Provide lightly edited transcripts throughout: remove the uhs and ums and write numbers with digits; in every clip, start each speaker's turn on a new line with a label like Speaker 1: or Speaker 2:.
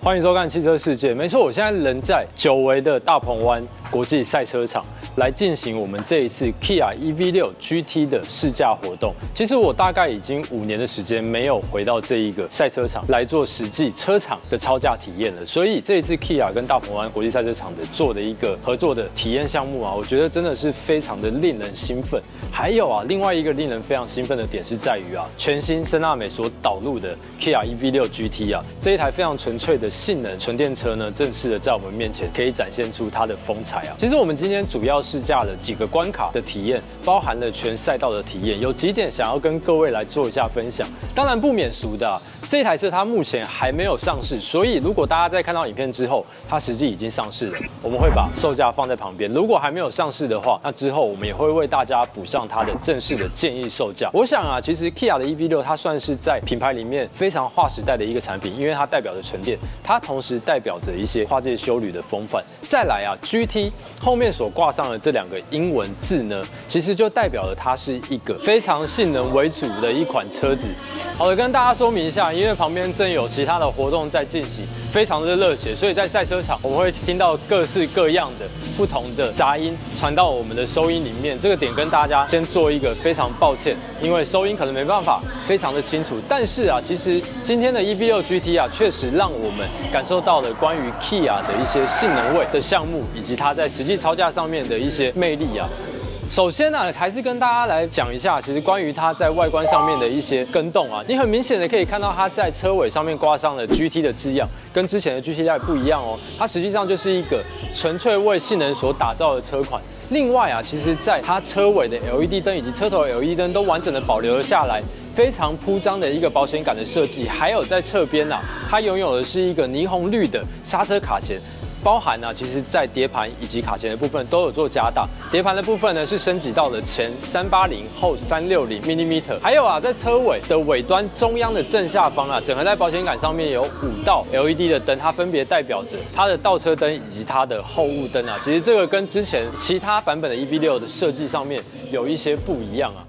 Speaker 1: 欢迎收看汽车世界。没错，我现在人在久违的大鹏湾国际赛车场来进行我们这一次 Kia EV6 GT 的试驾活动。其实我大概已经5年的时间没有回到这一个赛车场来做实际车场的超驾体验了，所以这一次 Kia 跟大鹏湾国际赛车场的做的一个合作的体验项目啊，我觉得真的是非常的令人兴奋。还有啊，另外一个令人非常兴奋的点是在于啊，全新森纳美所导入的 Kia EV6 GT 啊，这一台非常纯粹的性能纯电车呢，正式的在我们面前可以展现出它的风采啊。其实我们今天主要试驾了几个关卡的体验，包含了全赛道的体验，有几点想要跟各位来做一下分享。当然不免俗的啊，这台车它目前还没有上市，所以如果大家在看到影片之后，它实际已经上市了，我们会把售价放在旁边。如果还没有上市的话，那之后我们也会为大家补上它的正式的建议售价。我想啊，其实 Kia 的 EV6 它算是在品牌里面非常划时代的一个产品，因为它代表着纯电，它同时代表着一些跨界休旅的风范。再来啊 ，GT 后面所挂上的这2个英文字呢，其实就代表了它是一个非常性能为主的一款车子。好的，跟大家说明一下，因为旁边正有其他的活动在进行，非常的热血，所以在赛车场我们会听到各式各样的不同的杂音传到我们的收音里面。这个点跟大家先做一个非常抱歉，因为收音可能没办法非常的清楚。但是啊，其实今天的 EV6 GT 啊，确实让我们感受到了关于 Kia 的一些性能味的项目，以及它在实际超驾上面的一些魅力啊。首先呢，还是跟大家来讲一下，其实关于它在外观上面的一些更动啊，你很明显的可以看到它在车尾上面挂上了 GT 的字样，跟之前的 GT 带不一样哦，它实际上就是一个纯粹为性能所打造的车款。另外啊，其实在它车尾的 LED 灯以及车头的 LED 灯都完整的保留了下来，非常铺张的一个保险杆的设计。还有在侧边啊，它拥有的是一个霓虹绿的刹车卡钳。包含其实在碟盘以及卡钳的部分都有做加大。碟盘的部分呢是升级到了前380后360 mm。还有啊，在车尾的尾端中央的正下方啊，整合在保险杆上面有5道 LED 的灯，它分别代表着它的倒车灯以及它的后雾灯啊。其实这个跟之前其他版本的 EV6 的设计上面有一些不一样啊。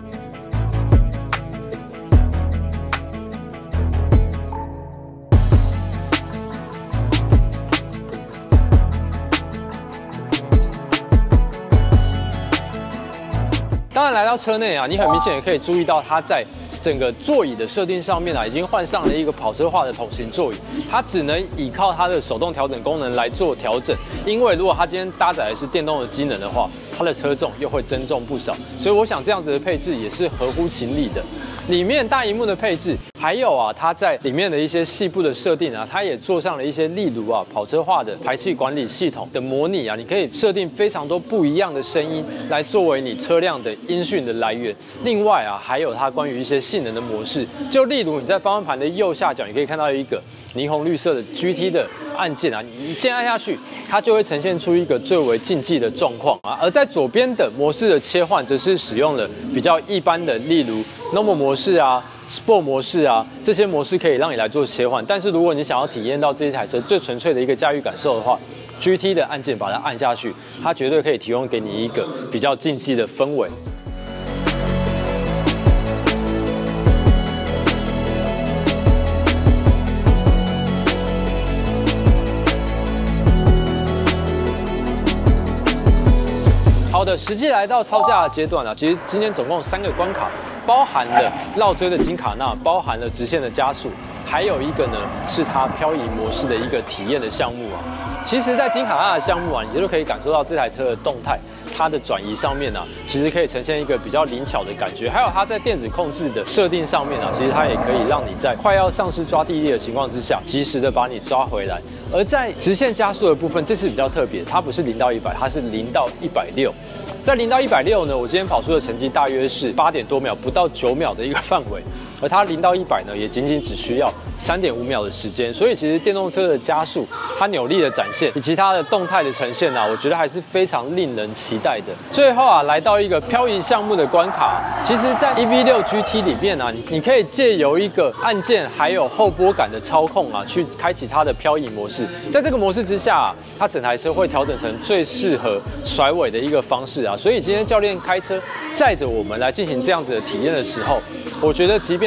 Speaker 1: 当然，来到车内啊，你很明显也可以注意到，它在整个座椅的设定上面啊，已经换上了一个跑车化的桶型座椅，它只能依靠它的手动调整功能来做调整。因为如果它今天搭载的是电动的机能的话，它的车重又会增重不少。所以我想这样子的配置也是合乎情理的。里面大萤幕的配置，还有啊，它在里面的一些细部的设定啊，它也做上了一些，例如啊，跑车化的排气管理系统的模拟啊，你可以设定非常多不一样的声音来作为你车辆的音讯的来源。另外啊，还有它关于一些性能的模式，就例如你在方向盘的右下角，你可以看到一个霓虹绿色的 GT 的按键啊，你一键按下去，它就会呈现出一个最为竞技的状况啊。而在左边的模式的切换，则是使用了比较一般的，例如 Normal 模式啊、Sport 模式啊，这些模式可以让你来做切换。但是如果你想要体验到这一台车最纯粹的一个驾驭感受的话，GT 的按键把它按下去，它绝对可以提供给你一个比较竞技的氛围。好的，实际来到超驾的阶段啊，其实今天总共3个关卡，包含了绕锥的金卡纳，包含了直线的加速，还有一个呢是它漂移模式的一个体验的项目啊。其实，在金卡纳的项目啊，你就可以感受到这台车的动态，它的转移上面啊，其实可以呈现一个比较灵巧的感觉。还有它在电子控制的设定上面啊，其实它也可以让你在快要丧失抓地力的情况之下，及时的把你抓回来。而在直线加速的部分，这次比较特别，它不是0到100，它是0到160。在0到160呢，我今天跑出的成绩大约是8点多秒，不到9秒的一个范围。而它0到100呢，也仅仅只需要3.5秒的时间。所以其实电动车的加速，它扭力的展现以及它的动态的呈现啊，我觉得还是非常令人期待的。最后啊，来到一个漂移项目的关卡，其实在 EV6 GT 里面啊，你可以借由一个按键还有后拨杆的操控啊，去开启它的漂移模式。在这个模式之下啊，它整台车会调整成最适合甩尾的一个方式啊。所以今天教练开车载着我们来进行这样子的体验的时候，我觉得即便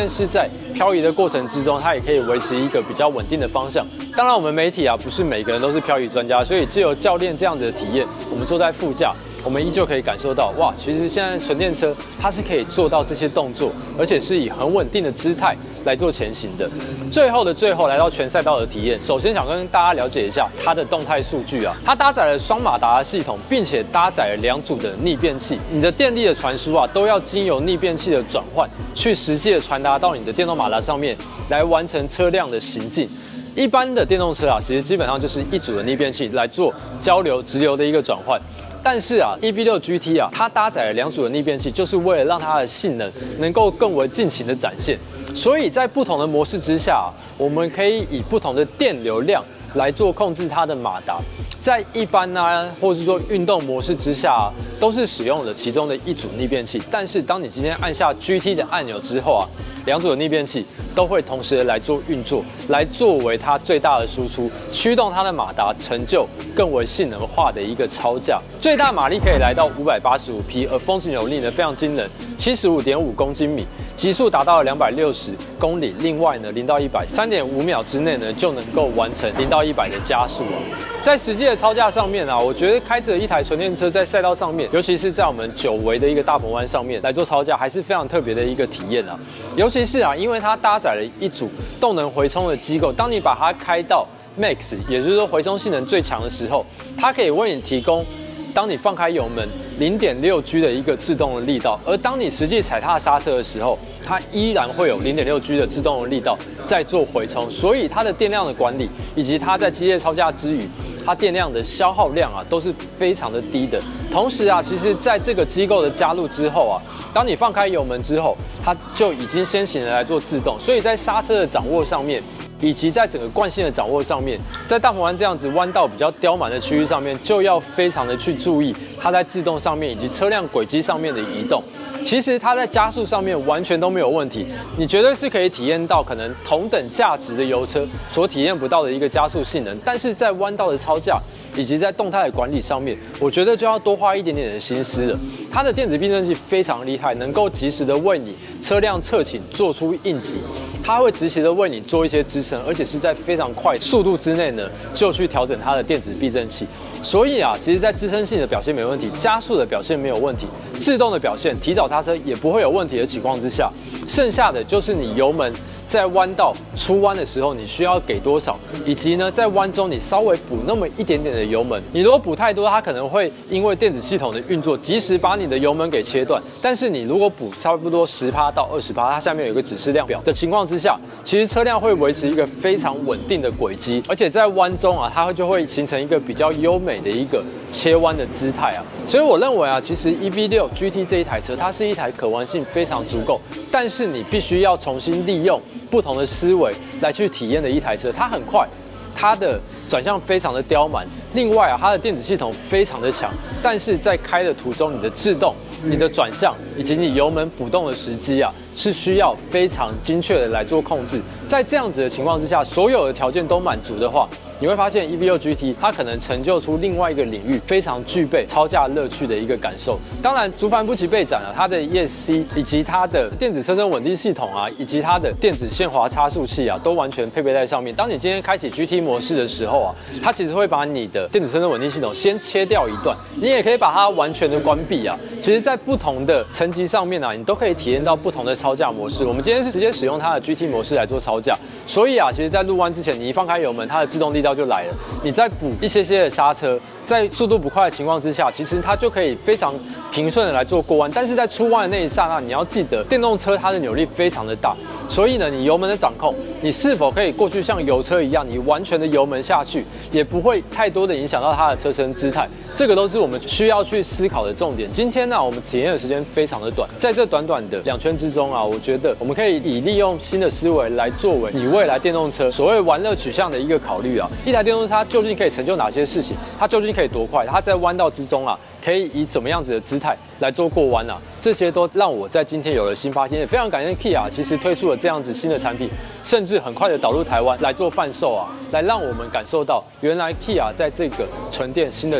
Speaker 1: 但是在漂移的过程之中，它也可以维持一个比较稳定的方向。当然，我们媒体啊不是每个人都是漂移专家，所以藉由教练这样子的体验，我们坐在副驾，我们依旧可以感受到，哇，其实现在纯电车它是可以做到这些动作，而且是以很稳定的姿态来做前行的。最后的最后，来到全赛道的体验，首先想跟大家了解一下它的动态数据啊，它搭载了双马达的系统，并且搭载了2组的逆变器，你的电力的传输啊，都要经由逆变器的转换，去实际的传达到你的电动马达上面，来完成车辆的行进。一般的电动车啊，其实基本上就是1组的逆变器来做交流、直流的一个转换。但是啊 ，EV6 GT 啊，它搭载了2组的逆变器，就是为了让它的性能能够更为尽情的展现。所以在不同的模式之下啊，我们可以以不同的电流量来做控制它的马达。在一般啊，或是说运动模式之下啊，都是使用了其中的1组逆变器。但是当你今天按下 GT 的按钮之后啊，2组的逆变器都会同时来做运作，来作为它最大的输出，驱动它的马达成就更为性能化的一个超驾。最大马力可以来到585匹，而峰值扭力呢非常惊人，75.5公斤米，极速达到了260公里。另外呢，0到100 3.5秒之内呢就能够完成0到100的加速啊。在实际的超驾上面啊，我觉得开着一台纯电车在赛道上面，尤其是在我们久违的一个大鹏湾上面来做超驾，还是非常特别的一个体验啊。尤其是啊，因为它搭载了1组动能回充的机构，当你把它开到 Max， 也就是说回充性能最强的时候，它可以为你提供，当你放开油门 0.6G 的一个制动的力道，而当你实际踩踏刹车的时候，它依然会有 0.6G 的制动的力道在做回充，所以它的电量的管理以及它在激烈超驾之余，它电量的消耗量啊都是非常的低的。同时啊，其实在这个机构的加入之后啊，当你放开油门之后，它就已经先行的来做制动，所以在刹车的掌握上面，以及在整个惯性的掌握上面，在大鹏湾这样子弯道比较刁蛮的区域上面，就要非常的去注意它在制动上面以及车辆轨迹上面的移动。其实它在加速上面完全都没有问题，你绝对是可以体验到可能同等价值的油车所体验不到的一个加速性能，但是在弯道的超驾以及在动态的管理上面，我觉得就要多花一点点的心思了。它的电子避震器非常厉害，能够及时的为你车辆侧倾做出应急，它会及时的为你做一些支撑，而且是在非常快速度之内呢，就去调整它的电子避震器。所以啊，其实在支撑性的表现没问题，加速的表现没有问题，制动的表现、提早刹车也不会有问题的情况之下，剩下的就是你油门在弯道出弯的时候，你需要给多少，以及呢，在弯中你稍微补那么一点点的油门。你如果补太多，它可能会因为电子系统的运作，及时把你的油门给切断。但是你如果补差不多10%到20%，它下面有一个指示量表的情况之下，其实车辆会维持一个非常稳定的轨迹，而且在弯中啊，它就会形成一个比较优美的一个切弯的姿态啊。所以我认为啊，其实 EV6 GT 这一台车，它是一台可玩性非常足够，但是你必须要重新利用不同的思维来去体验的一台车。它很快，它的转向非常的刁蛮，另外啊，它的电子系统非常的强，但是在开的途中，你的制动、你的转向以及你油门补动的时机啊，是需要非常精确的来做控制。在这样子的情况之下，所有的条件都满足的话，你会发现 EV6 GT 它可能成就出另外一个领域非常具备超驾乐趣的一个感受。当然，竹帆不齐备斩啊，它的 ESC 以及它的电子车身稳定系统啊，以及它的电子限滑差速器啊，都完全配备在上面。当你今天开启 GT 模式的时候啊，它其实会把你的电子车身稳定系统先切掉一段，你也可以把它完全的关闭啊。其实，在不同的层级上面啊，你都可以体验到不同的超驾模式。我们今天是直接使用它的 GT 模式来做超驾，所以啊，其实在入弯之前，你一放开油门，它的制动力道就来了。你再补一些的刹车，在速度不快的情况之下，其实它就可以非常平顺的来做过弯。但是在出弯的那一刹那，你要记得，电动车它的扭力非常的大，所以呢，你油门的掌控，你是否可以过去像油车一样，你完全的油门下去，也不会太多的影响到它的车身姿态。这个都是我们需要去思考的重点。今天呢，我们体验的时间非常的短，在这短短的2圈之中啊，我觉得我们可以以利用新的思维来作为你未来电动车所谓玩乐取向的一个考虑啊。一台电动车它究竟可以成就哪些事情？它究竟可以多快？它在弯道之中啊，可以以怎么样子的姿态来做过弯啊？这些都让我在今天有了新发现，也非常感谢 Kia 其实推出了这样子新的产品，甚至很快的导入台湾来做贩售啊，来让我们感受到原来 Kia 在这个纯电新的领域上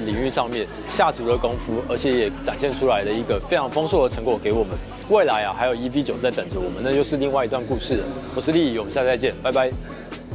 Speaker 1: 上面下足了功夫，而且也展现出来了一个非常丰硕的成果给我们。未来啊，还有 EV9在等着我们，那就是另外一段故事了。我是立仪，我们下次再见，拜拜。